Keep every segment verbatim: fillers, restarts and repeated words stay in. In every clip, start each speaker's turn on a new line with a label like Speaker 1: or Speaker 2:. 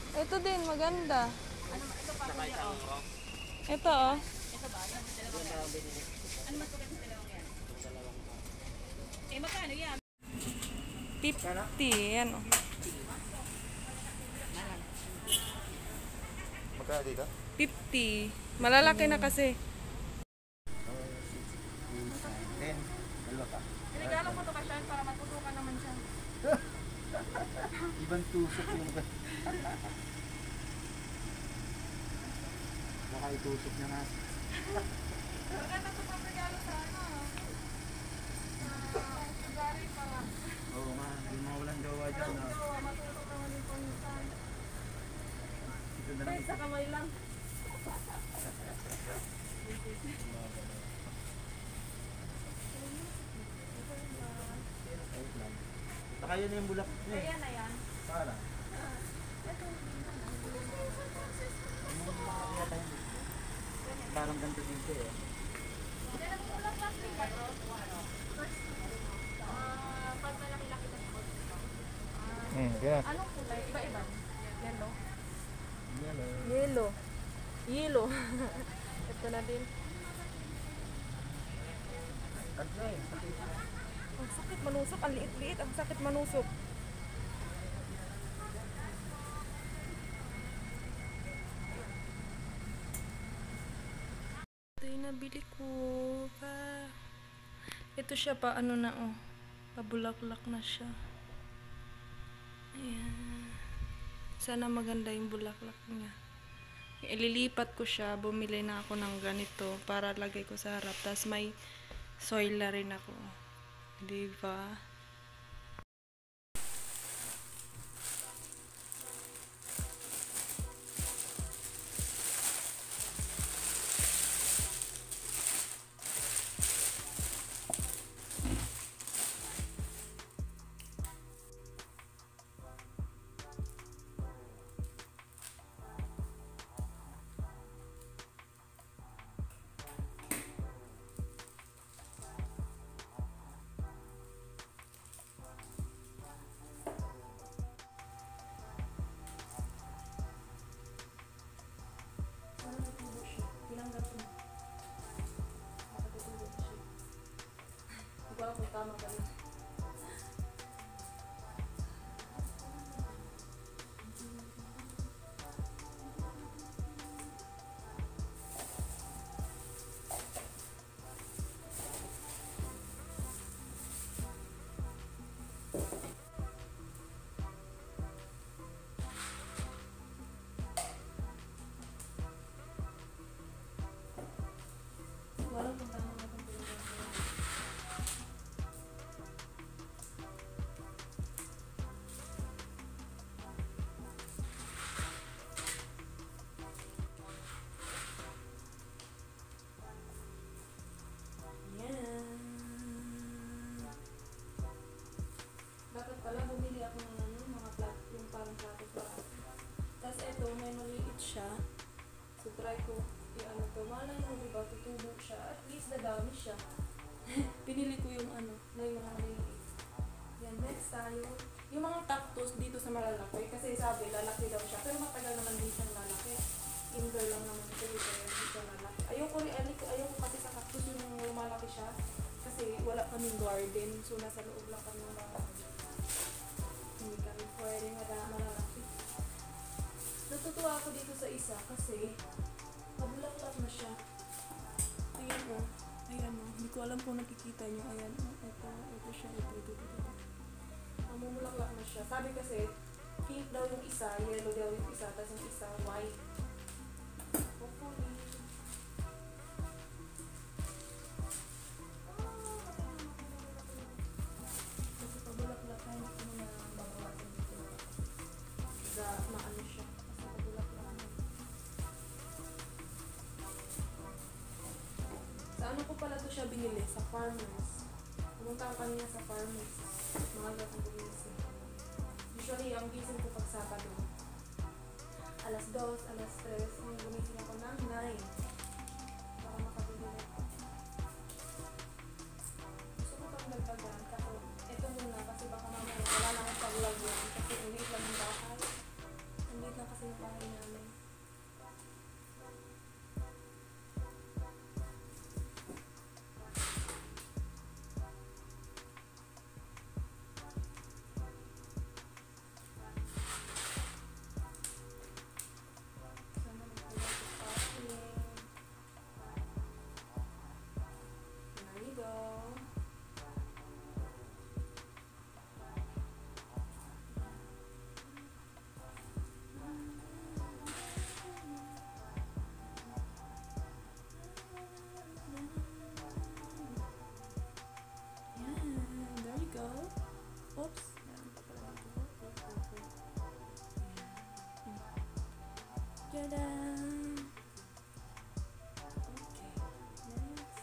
Speaker 1: Ito din, maganda.
Speaker 2: Ano, ito pa kuya, oh.
Speaker 1: Ito, oh.
Speaker 2: Ito ba? Yan, dalawa yan. Ano mas maganda sa dalawang yan? Eh, magkano yan?
Speaker 1: fifty, yan, oh.
Speaker 3: Magkano dito?
Speaker 1: fifty. Malalaki na kasi.
Speaker 3: ten. Dalawa pa.
Speaker 2: Regalo mo to ka siya para matutukan naman siya.
Speaker 3: Ibang tusok yung baka itusok niya nga.
Speaker 2: Maganda to pang regalo sa ano. Ah, February pa nga.
Speaker 3: Oo nga, yung mga walang gawa dyan. No?
Speaker 2: Oo, matutok naman yung pangitan.
Speaker 3: Ito na lang
Speaker 2: Sa kamay lang.
Speaker 3: Baka yun yung bulak niya.
Speaker 2: Ayan na yan.
Speaker 3: Para. Parang ganito dito eh.
Speaker 2: Ah, pag malaki-laki na po.
Speaker 3: Hmm, kaya.
Speaker 2: Anong kulay? Iba-iba. Yellow.
Speaker 3: Yellow.
Speaker 1: Yellow. Yellow. Ito na din.
Speaker 3: Ano eh?
Speaker 1: Ang sakit manusok. Ang liit-liit. Ang sakit manusok. Ito yung nabili ko pa. Ito siya pa. Ano na oh. Pabulaklak na siya. Ayan. Sana maganda yung bulaklak niya. Ililipat ko siya. Bumili na ako ng ganito para lagay ko sa harap. Tapos may soil na rin ako. Diba? Tama ba yun? Walang kung tama ba itong pinagawa. Dapat pala bumili ako ng ano, mga plat, yung parang plato plato. Tapos eto, may maliit siya. So try ko i-ano to. Malay mo diba, tutubo siya. At least dadami siya. Pinili ko yung ano, na yung mga maliit. Yan, next tayo. Yung mga cactus dito sa malalaki. Kasi sabi, lalaki daw siya. Pero matagal naman din siyang lalaki. Indoor lang naman ito. Kaya hindi siya lalaki. Ayoko rin, ayoko kasi sa cactus yung lumalaki siya. Kasi wala kaming garden. So nasa loob lang kami ng mga hindi kami pwede malalaki. Natutuwa ako dito sa isa kasi mabulaklak na siya. Ayan o. Oh. Ayan o. Oh. Hindi ko alam kung nakikita nyo. Ayan o. Oh. Ito. Ito siya. Ito. Ito. Ito. Ito. Mamumulaklak na siya. Sabi kasi pink daw yung isa. Yellow daw yung isa. Tapos yung isa white. Hopefully. Maano siya. Kasi pabulaklak na. Sa ano ko pala to siya binili? Sa farmers. Pumunta ako kanina sa farmers. Mga gatong bumisip. Usually, ang gising ko pag Sabado. Alas dos, alas tres. Ngayon gumising ako ng nine. Para makabili ako. Gusto ko pang nagpagaan. Kasi ito muna kasi baka mamaya wala na akong pag-vlog yan. Kasi ulit lang yung bahay. Ulit lang kasi Tada! Okay, next.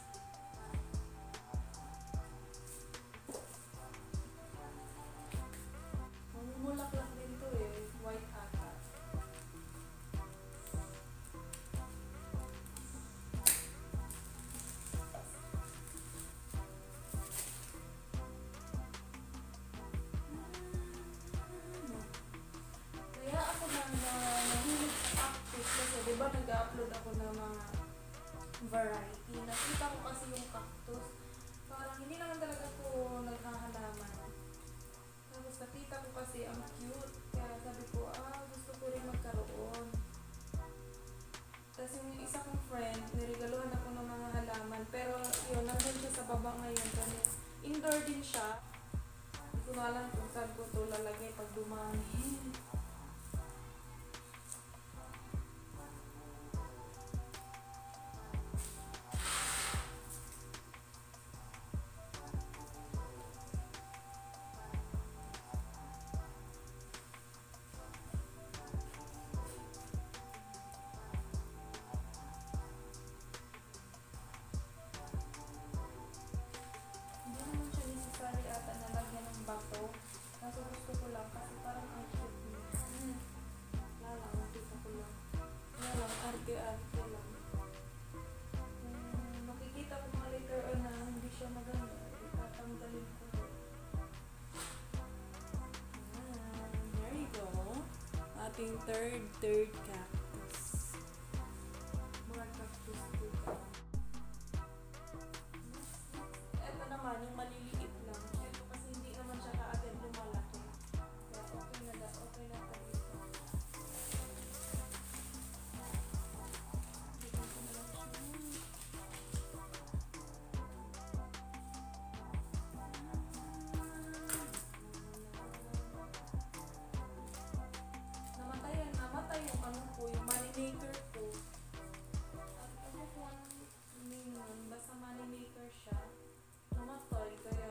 Speaker 1: Mamumulaklak din to eh. White ata. Kaya ako na nahilig sa cactus kasi di ba nag-upload ako ng mga variety. Nakita ko kasi yung cactus. Parang hindi naman talaga ko naghahalaman. Tapos nakita ko kasi ang cute. Kaya sabi ko, ah, gusto ko rin magkaroon. Tapos yung isa kong friend, niregaluhan ako ng mga halaman. Pero yun, nandun siya sa baba ngayon. Kasi indoor din siya. Hindi ko na alam kung saan ko ito lalagay pag dumami. Hindi naman siya necessary ata na lagyan ng bato. Kaso gusto ko lang kasi parang ang cute niya. Hmm. Wala lang, nakita ko lang. Wala lang, arte-arte lang. Kung makikita ko mga later on na hindi siya maganda, itatanggalin ko. Ah, there you go. Ating third, third cactus. Mga cactus ko ka. Ito naman, yung maliliit lang. Ito kasi hindi naman siya kaagad lumalaki. Kaya okay na da, okay na tayo. Tignan ko na lang siya. Namatay yan, namatay yung ano ko, yung money maker ko. At ano ko ang name nun, basta money maker siya. Namatay, kaya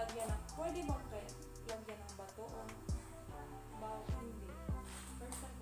Speaker 1: lagyan ng, pwede ba kayo lagyan ng bato o bawang hindi? First time